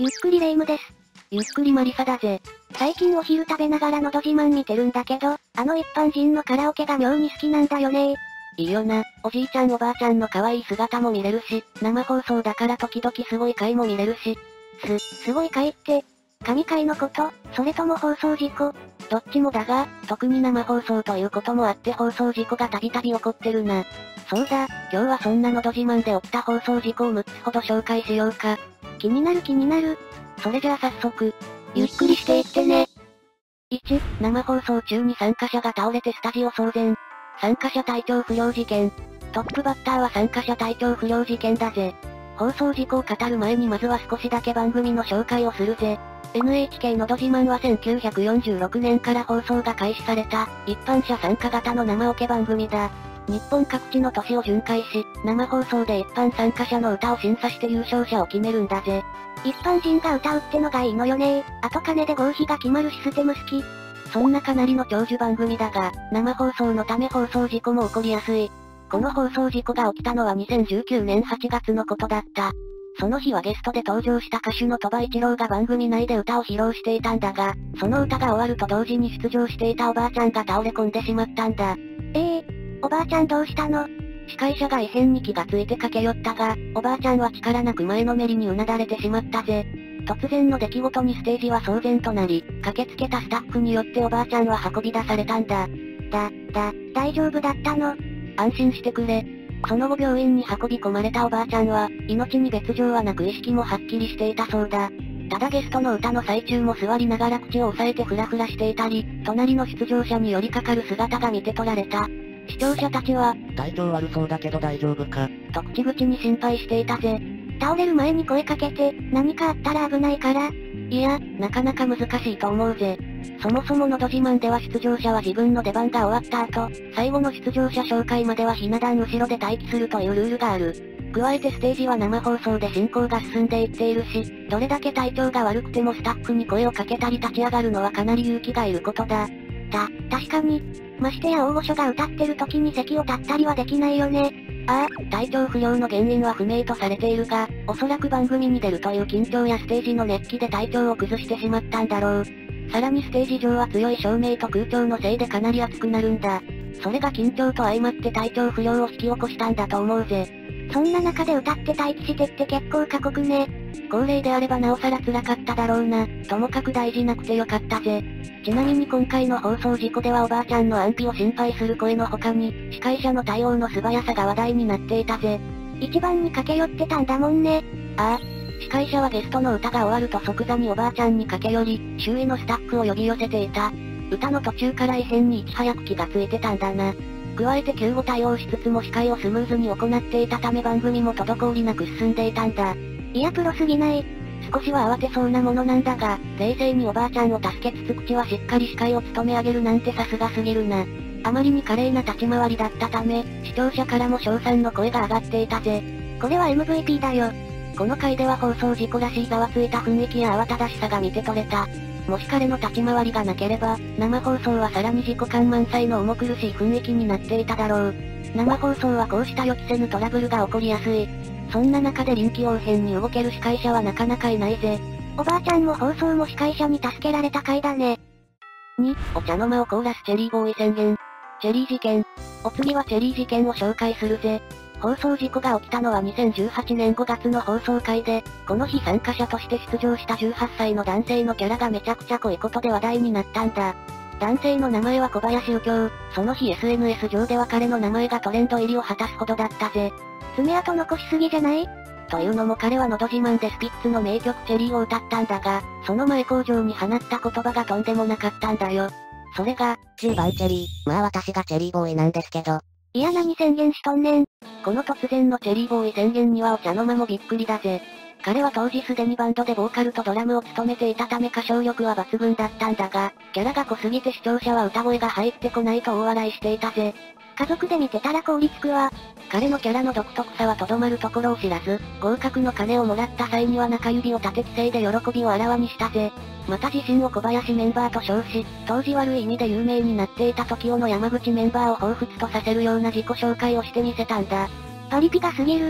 ゆっくりレ夢ムです。 ゆっくりマリサだぜ。 最近お昼食べながらのど自慢見てるんだけど、あの一般人のカラオケが妙に好きなんだよね。 いいよな、おじいちゃんおばあちゃんの可愛い姿も見れるし、生放送だから時々すごい回も見れるし。 すごい回って、神回のこと、それとも放送事故？ どっちもだが、特に生放送ということもあって放送事故がたびたび起こってるな。そうだ、今日はそんなのど自慢で起きた放送事故を6つほど紹介しようか。 気になる。 それじゃあ早速、 ゆっくりしていってね。 1、生放送中に参加者が倒れてスタジオ騒然。参加者体調不良事件。トップバッターは参加者体調不良事件だぜ。放送事故を語る前にまずは少しだけ番組の紹介をするぜ。NHK のど自慢は1946年から放送が開始された、一般者参加型の生オケ番組だ。日本各地の都市を巡回し、生放送で一般参加者の歌を審査して優勝者を決めるんだぜ。 一般人が歌うってのがいいのよね。あと金で合否が決まるシステム好き。 そんなかなりの長寿番組だが、生放送のため放送事故も起こりやすい。この放送事故が起きたのは2019年8月のことだった。その日はゲストで登場した歌手の鳥羽一郎が番組内で歌を披露していたんだが、その歌が終わると同時に出場していたおばあちゃんが倒れ込んでしまったんだ。 おばあちゃんどうしたの？ 司会者が異変に気がついて駆け寄ったが、おばあちゃんは力なく前のめりにうなだれてしまったぜ。突然の出来事にステージは騒然となり、駆けつけたスタッフによっておばあちゃんは運び出されたんだ。 大丈夫だったの？ 安心してくれ。その後病院に運び込まれたおばあちゃんは、命に別状はなく意識もはっきりしていたそうだ。ただゲストの歌の最中も座りながら口を押さえてフラフラしていたり、隣の出場者に寄りかかる姿が見て取られた。視聴者たちは、 体調悪そうだけど大丈夫か？ と口々に心配していたぜ。 倒れる前に声かけて、何かあったら危ないから。 いや、なかなか難しいと思うぜ。そもそものど自慢では出場者は自分の出番が終わった後、最後の出場者紹介まではひな壇後ろで待機するというルールがある。加えてステージは生放送で進行が進んでいっているし、どれだけ体調が悪くてもスタッフに声をかけたり立ち上がるのはかなり勇気がいることだ。 確かに。ましてや大御所が歌ってる時に席を立ったりはできないよね。 体調不良の原因は不明とされているが、おそらく番組に出るという緊張やステージの熱気で体調を崩してしまったんだろう。さらにステージ上は強い照明と空調のせいでかなり熱くなるんだ。それが緊張と相まって体調不良を引き起こしたんだと思うぜ。 そんな中で歌って待機してって結構過酷ね。 高齢であればなおさら辛かっただろうな。ともかく大事なくてよかったぜ。ちなみに今回の放送事故ではおばあちゃんの安否を心配する声の他に、司会者の対応の素早さが話題になっていたぜ。 一番に駆け寄ってたんだもんね。 司会者はゲストの歌が終わると即座におばあちゃんに駆け寄り、周囲のスタッフを呼び寄せていた。歌の途中から異変にいち早く気がついてたんだな。加えて救護対応しつつも司会をスムーズに行っていたため番組も滞りなく進んでいたんだ。 いやプロすぎない。 少しは慌てそうなものなんだが、冷静におばあちゃんを助けつつ口はしっかり司会を務め上げるなんてさすがすぎるな。あまりに華麗な立ち回りだったため、視聴者からも称賛の声が上がっていたぜ。 これは MVP だよ。 この回では放送事故らしいざわついた雰囲気や慌ただしさが見て取れた。もし彼の立ち回りがなければ、生放送はさらに自己感満載の重苦しい雰囲気になっていただろう。生放送はこうした予期せぬトラブルが起こりやすい。そんな中で臨機応変に動ける司会者はなかなかいないぜ。 おばあちゃんも放送も司会者に助けられた回だね。 2、お茶の間をコーラスチェリーボーイ宣言。チェリー事件。お次はチェリー事件を紹介するぜ。放送事故が起きたのは2018年5月の放送回で、この日参加者として出場した18歳の男性のキャラがめちゃくちゃ濃いことで話題になったんだ。男性の名前は小林右京。その日 SNS 上では彼の名前がトレンド入りを果たすほどだったぜ。 爪痕残しすぎじゃない？ というのも彼はのど自慢でスピッツの名曲チェリーを歌ったんだが、その前工場に放った言葉がとんでもなかったんだよ。それが、 10番チェリー。まあ私がチェリーボーイなんですけど。 いや何宣言しとんねん。 この突然のチェリーボーイ宣言にはお茶の間もびっくりだぜ。彼は当時すでにバンドでボーカルとドラムを務めていたため歌唱力は抜群だったんだが、キャラが濃すぎて視聴者は歌声が入ってこないと大笑いしていたぜ。 家族で見てたら凍りつくわ。 彼のキャラの独特さはとどまるところを知らず、合格の金をもらった際には中指を立て規制で喜びをあらわにしたぜ。また自身を小林メンバーと称し、当時悪い意味で有名になっていた TOKIO の山口メンバーを彷彿とさせるような自己紹介をしてみせたんだ。 パリピが過ぎる。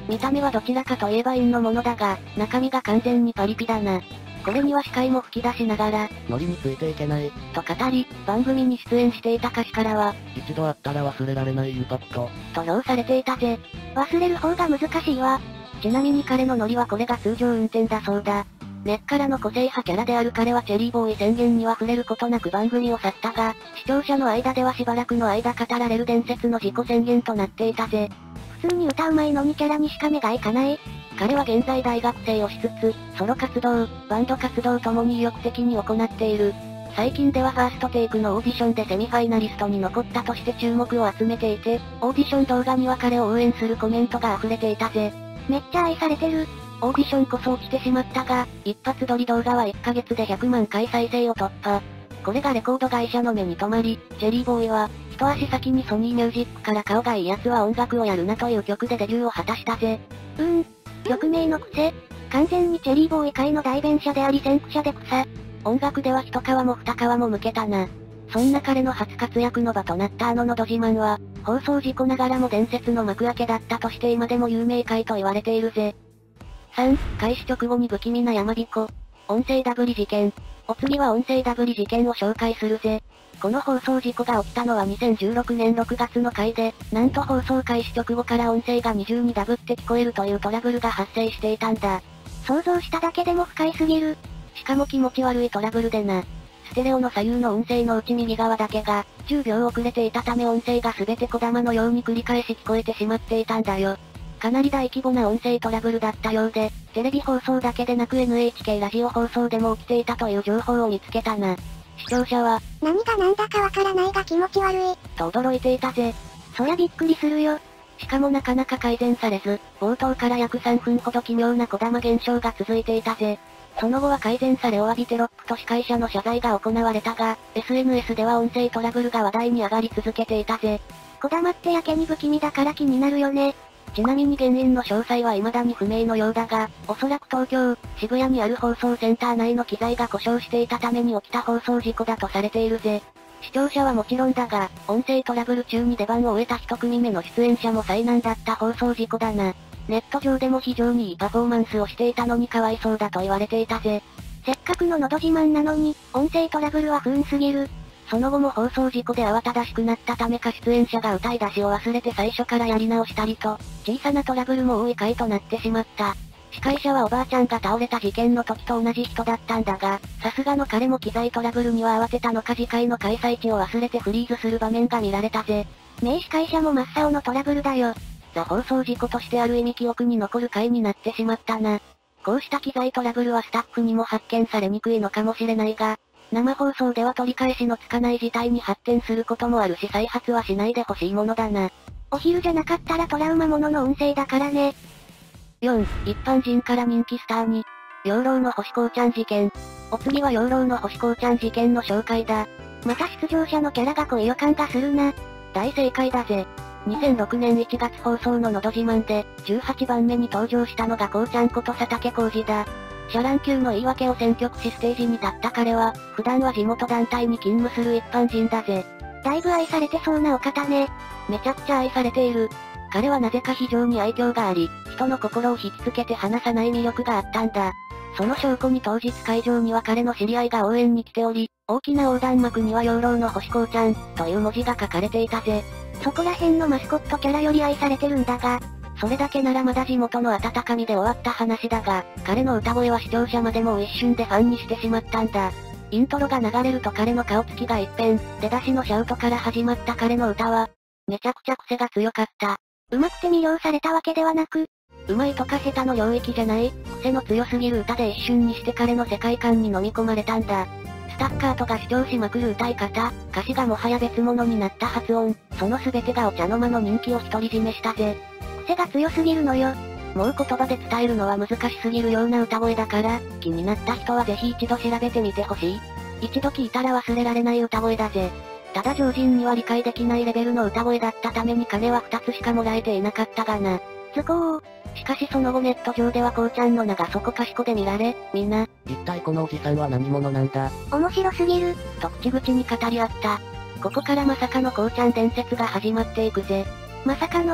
見た目はどちらかといえば陰のものだが、中身が完全にパリピだな。これには視界も吹き出しながら、 ノリについていけない。 と語り、番組に出演していた歌詞からは、 一度会ったら忘れられないインパクト。 と評されていたぜ。 忘れる方が難しいわ。 ちなみに彼のノリはこれが通常運転だそうだ。根っからの個性派キャラである彼はチェリーボーイ宣言には触れることなく番組を去ったが、視聴者の間ではしばらくの間語られる伝説の自己宣言となっていたぜ。 普通に歌うまいのにキャラにしか目がいかない。 彼は現在大学生をしつつ、ソロ活動、バンド活動ともに意欲的に行っている。最近ではファーストテイクのオーディションでセミファイナリストに残ったとして注目を集めていて、オーディション動画には彼を応援するコメントが溢れていたぜ。 めっちゃ愛されてる。 オーディションこそ落ちてしまったが、一発撮り動画は1ヶ月で100万回再生を突破。これがレコード会社の目に留まり、チェリーボーイは、一足先にソニーミュージックから顔がいいやつは音楽をやるなという曲でデビューを果たしたぜ。 曲名の癖。完全にチェリーボーイ界の代弁者であり先駆者で草。 音楽では一皮も二皮も向けたな。そんな彼の初活躍の場となったのど自慢は、放送事故ながらも伝説の幕開けだったとして今でも有名回と言われているぜ。3、開始直後に不気味な山彦。音声ダブリ事件。お次は音声ダブリ事件を紹介するぜ。この放送事故が起きたのは2016年6月の回で、なんと放送開始直後から音声が二重にダブって聞こえるというトラブルが発生していたんだ。 想像しただけでも不快すぎる。 しかも気持ち悪いトラブルでな。ステレオの左右の音声のうち右側だけが、10秒遅れていたため音声が全て小玉のように繰り返し聞こえてしまっていたんだよ。かなり大規模な音声トラブルだったようで、テレビ放送だけでなく NHK ラジオ放送でも起きていたという情報を見つけたな。視聴者は、 何が何だかわからないが気持ち悪い。 と驚いていたぜ。 そりゃびっくりするよ。 しかもなかなか改善されず、冒頭から約3分ほど奇妙な小玉現象が続いていたぜ。その後は改善されお詫びテロップと司会者の謝罪が行われたが、SNS では音声トラブルが話題に上がり続けていたぜ。 小玉ってやけに不気味だから気になるよね。 ちなみに原因の詳細は未だに不明のようだが、おそらく東京、渋谷にある放送センター内の機材が故障していたために起きた放送事故だとされているぜ。視聴者はもちろんだが、音声トラブル中に出番を終えた一組目の出演者も災難だった放送事故だな。ネット上でも非常にいいパフォーマンスをしていたのにかわいそうだと言われていたぜ。 せっかくののど自慢なのに、音声トラブルは不運すぎる。 その後も放送事故で慌ただしくなったためか出演者が歌い出しを忘れて最初からやり直したりと、小さなトラブルも多い回となってしまった。司会者はおばあちゃんが倒れた事件の時と同じ人だったんだが、さすがの彼も機材トラブルには慌てたのか次回の開催地を忘れてフリーズする場面が見られたぜ。 名司会者も真っ青のトラブルだよ。 ザ放送事故としてある意味記憶に残る回になってしまったな。こうした機材トラブルはスタッフにも発見されにくいのかもしれないが、生放送では取り返しのつかない事態に発展することもあるし再発はしないでほしいものだな。 お昼じゃなかったらトラウマものの音声だからね。 4、一般人から人気スターに、養老の星こうちゃん事件。お次は養老の星こうちゃん事件の紹介だ。 また出場者のキャラが濃い予感がするな。 大正解だぜ。2006年1月放送ののど自慢で、18番目に登場したのがこうちゃんこと佐竹浩二だ。シャラン級の言い訳を選曲しステージに立った彼は、普段は地元団体に勤務する一般人だぜ。 だいぶ愛されてそうなお方ね。 めちゃくちゃ愛されている。彼はなぜか非常に愛嬌があり、人の心を引きつけて離さない魅力があったんだ。その証拠に当日会場には彼の知り合いが応援に来ており、大きな横断幕には養老の星こうちゃん、という文字が書かれていたぜ。 そこら辺のマスコットキャラより愛されてるんだが、 それだけならまだ地元の温かみで終わった話だが、彼の歌声は視聴者までも一瞬でファンにしてしまったんだ。イントロが流れると彼の顔つきが一変、出だしのシャウトから始まった彼の歌は、めちゃくちゃ癖が強かった。 上手くて魅了されたわけではなく、 上手いとか下手の領域じゃない、癖の強すぎる歌で一瞬にして彼の世界観に飲み込まれたんだ。スタッカートが主張しまくる歌い方、歌詞がもはや別物になった発音、その全てがお茶の間の人気を独り占めしたぜ。 癖が強すぎるのよ。 もう言葉で伝えるのは難しすぎるような歌声だから、気になった人はぜひ一度調べてみてほしい。一度聞いたら忘れられない歌声だぜ。ただ常人には理解できないレベルの歌声だったために金は2つしかもらえていなかったがな。 都合。 しかしその後ネット上ではこうちゃんの名がそこかしこで見られ、みんな、 一体このおじさんは何者なんだ？ 面白すぎる。 と口々に語り合った。ここからまさかのこうちゃん伝説が始まっていくぜ。 まさかの、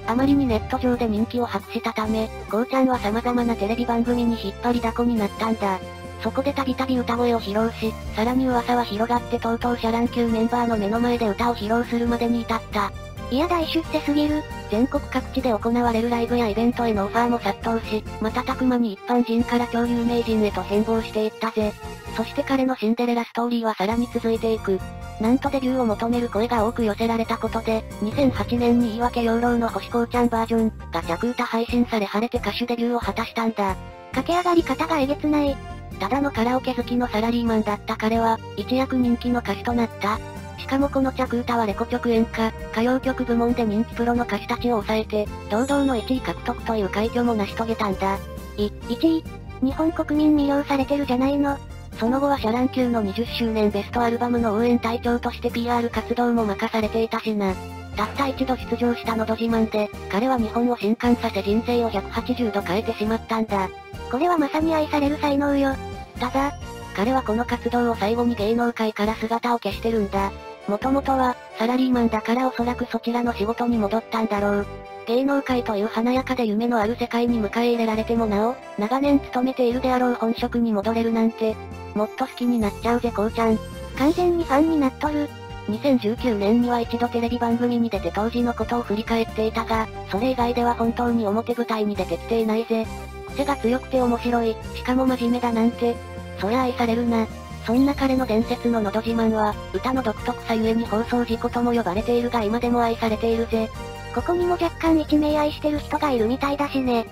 あまりにネット上で人気を博したため、こうちゃんは様々なテレビ番組に引っ張りだこになったんだ。そこでたびたび歌声を披露し、さらに噂は広がってとうとうシャ乱 Q メンバーの目の前で歌を披露するまでに至った。 いや大出世すぎる。 全国各地で行われるライブやイベントへのオファーも殺到し、瞬く間に一般人から超有名人へと変貌していったぜ。そして彼のシンデレラストーリーはさらに続いていく。なんとデビューを求める声が多く寄せられたことで、2008年に言い訳養老の星こうちゃんバージョンが着歌配信され晴れて歌手デビューを果たしたんだ。 駆け上がり方がえげつない。 ただのカラオケ好きのサラリーマンだった彼は、一躍人気の歌手となった。しかもこの着歌はレコ直演歌、歌謡曲部門で人気プロの歌手たちを抑えて、堂々の1位獲得という快挙も成し遂げたんだ。 1位？日本国民魅了されてるじゃないの。 その後はシャ乱 Q の20周年ベストアルバムの応援隊長として PR 活動も任されていたしな。たった一度出場したのど自慢で、彼は日本を震撼させ人生を180度変えてしまったんだ。 これはまさに愛される才能よ。 ただ、彼はこの活動を最後に芸能界から姿を消してるんだ。もともとは、サラリーマンだからおそらくそちらの仕事に戻ったんだろう。芸能界という華やかで夢のある世界に迎え入れられてもなお、長年勤めているであろう本職に戻れるなんて、もっと好きになっちゃうぜこうちゃん。 完全にファンになっとる。 2019年には一度テレビ番組に出て当時のことを振り返っていたが、それ以外では本当に表舞台に出てきていないぜ。癖が強くて面白い、しかも真面目だなんて。そりゃ愛されるな。そんな彼の伝説ののど自慢は、歌の独特さゆえに放送事故とも呼ばれているが今でも愛されているぜ。 ここにも若干一名愛してる人がいるみたいだしね。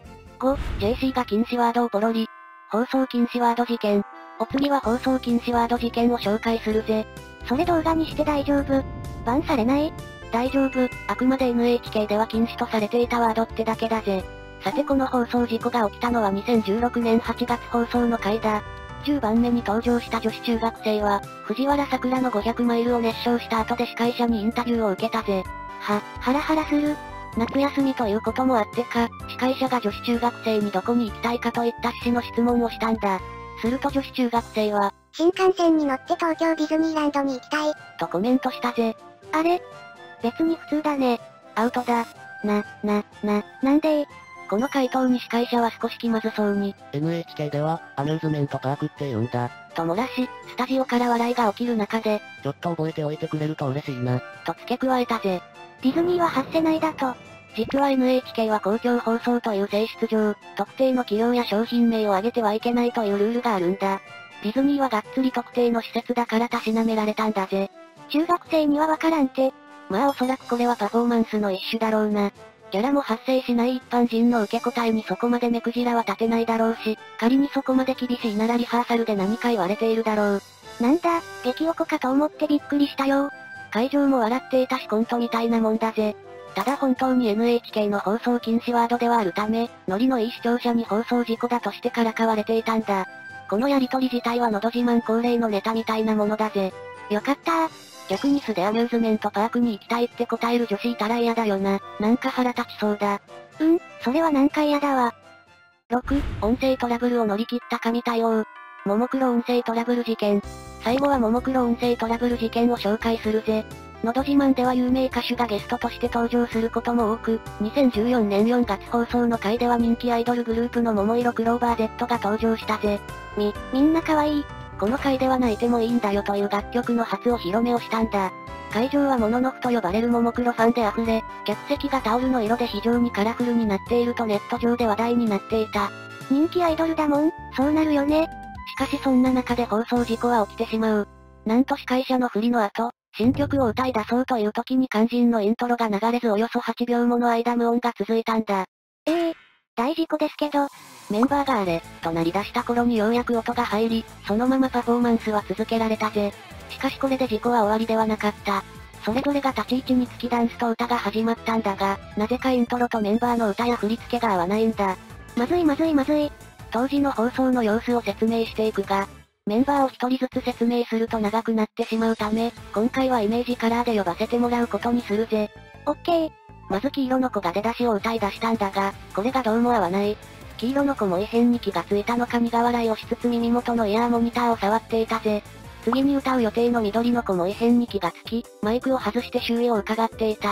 5、JC が禁止ワードをポロリ。放送禁止ワード事件。お次は放送禁止ワード事件を紹介するぜ。 それ動画にして大丈夫？バンされない？ 大丈夫、あくまで NHK では禁止とされていたワードってだけだぜ。さてこの放送事故が起きたのは2016年8月放送の回だ。10番目に登場した女子中学生は、藤原さくらの500マイルを熱唱した後で司会者にインタビューを受けたぜ。 ハラハラする。 夏休みということもあってか、司会者が女子中学生にどこに行きたいかといった趣旨の質問をしたんだ。すると女子中学生は、 新幹線に乗って東京ディズニーランドに行きたい。 とコメントしたぜ。 あれ？別に普通だね。 アウトだ。 なんで？ この回答に司会者は少し気まずそうに、 NHK では、アミューズメントパークって言うんだ。 と漏らし、スタジオから笑いが起きる中で、 ちょっと覚えておいてくれると嬉しいな。 と付け加えたぜ。 ディズニーは外せないだと。 実は NHK は公共放送という性質上、特定の企業や商品名を挙げてはいけないというルールがあるんだ。ディズニーはがっつり特定の施設だからたしなめられたんだぜ。 中学生にはわからんて。 まあおそらくこれはパフォーマンスの一種だろうな。ギャラも発生しない一般人の受け答えにそこまで目くじらは立てないだろうし、仮にそこまで厳しいならリハーサルで何か言われているだろう。 なんだ、激おこかと思ってびっくりしたよ。 会場も笑っていたしコントみたいなもんだぜ。ただ本当に NHK の放送禁止ワードではあるため、ノリのいい視聴者に放送事故だとしてからかわれていたんだ。このやりとり自体はのど自慢恒例のネタみたいなものだぜ。 よかった逆に素でアミューズメントパークに行きたいって答える女子いたら嫌だよな。なんか腹立ちそうだ。 それはなんか嫌だわ。 6、音声トラブルを乗り切った神対応。ももクロ音声トラブル事件。最後はももクロ音声トラブル事件を紹介するぜ。のど自慢では有名歌手がゲストとして登場することも多く、2014年4月放送の回では人気アイドルグループの桃色クローバー Z が登場したぜ。 みんな可愛い。 この回では泣いてもいいんだよという楽曲の初お披露目をしたんだ。会場はモノノフと呼ばれるももクロファンで溢れ、客席がタオルの色で非常にカラフルになっているとネット上で話題になっていた。 人気アイドルだもん、そうなるよね。 しかしそんな中で放送事故は起きてしまう。なんと司会者の振りの後、新曲を歌い出そうという時に肝心のイントロが流れずおよそ8秒もの間無音が続いたんだ。 大事故ですけど、 メンバーがあれ、と鳴り出した頃にようやく音が入り、そのままパフォーマンスは続けられたぜ。しかしこれで事故は終わりではなかった。それぞれが立ち位置につきダンスと歌が始まったんだが、なぜかイントロとメンバーの歌や振り付けが合わないんだ。 まずい。 当時の放送の様子を説明していくが、メンバーを一人ずつ説明すると長くなってしまうため、今回はイメージカラーで呼ばせてもらうことにするぜ。 オッケー。 まず黄色の子が出だしを歌い出したんだが、これがどうも合わない。黄色の子も異変に気がついたのか苦笑いをしつつ耳元のイヤーモニターを触っていたぜ。次に歌う予定の緑の子も異変に気がつき、マイクを外して周囲を伺っていた。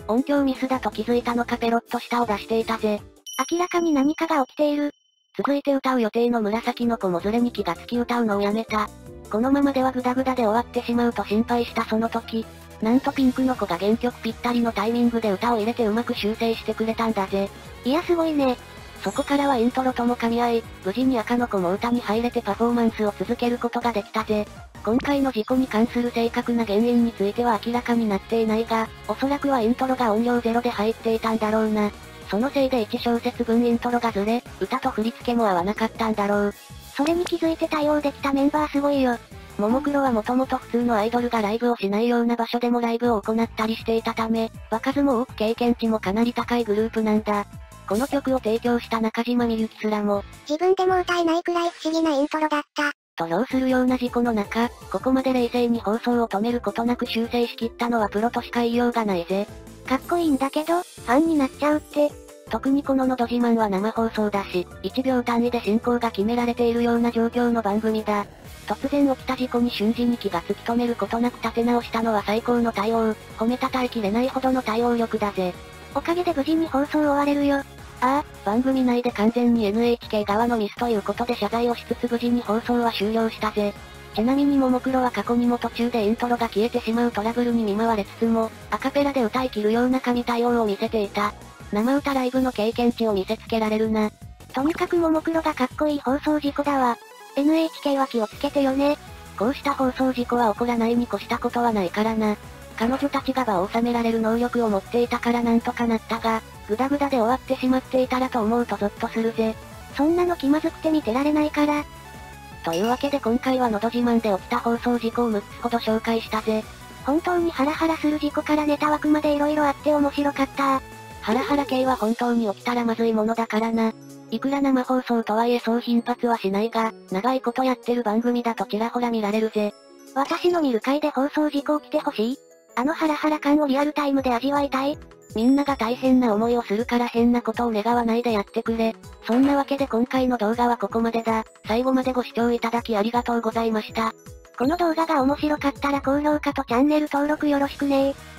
音響ミスだと気づいたのかペロッと舌を出していたぜ。 明らかに何かが起きている。 続いて歌う予定の紫の子もズレに気がつき歌うのをやめた。このままではグダグダで終わってしまうと心配したその時、なんとピンクの子が原曲ぴったりのタイミングで歌を入れてうまく修正してくれたんだぜ。 いやすごいね。 そこからはイントロとも噛み合い、無事に赤の子も歌に入れてパフォーマンスを続けることができたぜ。今回の事故に関する正確な原因については明らかになっていないが、おそらくはイントロが音量ゼロで入っていたんだろうな。そのせいで1小節分イントロがずれ、歌と振り付けも合わなかったんだろう。 それに気づいて対応できたメンバーすごいよ。 ももクロはもともと普通のアイドルがライブをしないような場所でもライブを行ったりしていたため、場数も多く経験値もかなり高いグループなんだ。この曲を提供した中島みゆきすらも、 自分でも歌えないくらい不思議なイントロだった。 と評するような事故の中、ここまで冷静に放送を止めることなく修正しきったのはプロとしか言いようがないぜ。 かっこいいんだけど、ファンになっちゃうって。 特にこののど自慢は生放送だし、1秒単位で進行が決められているような状況の番組だ。突然起きた事故に瞬時に気がつき止めることなく立て直したのは最高の対応、褒めたたえきれないほどの対応力だぜ。 おかげで無事に放送終われるよ。 ああ、番組内で完全に NHK 側のミスということで謝罪をしつつ無事に放送は終了したぜ。ちなみにももクロは過去にも途中でイントロが消えてしまうトラブルに見舞われつつも、アカペラで歌い切るような神対応を見せていた。生歌ライブの経験値を見せつけられるな。 とにかくももクロがかっこいい放送事故だわ。NHK は気をつけてよね。 こうした放送事故は起こらないに越したことはないからな。彼女たちが場を収められる能力を持っていたからなんとかなったが、グダグダで終わってしまっていたらと思うとゾッとするぜ。 そんなの気まずくて見てられないから。 というわけで今回はのど自慢で起きた放送事故を6つほど紹介したぜ。 本当にハラハラする事故からネタ枠まで色々あって面白かった。 ハラハラ系は本当に起きたらまずいものだからな。いくら生放送とはいえそう頻発はしないが、長いことやってる番組だとちらほら見られるぜ。 私の見る回で放送事故起きてほしい。あのハラハラ感をリアルタイムで味わいたい。 みんなが大変な思いをするから変なことを願わないでやってくれ。そんなわけで今回の動画はここまでだ。最後までご視聴いただきありがとうございました。 この動画が面白かったら高評価とチャンネル登録よろしくねー。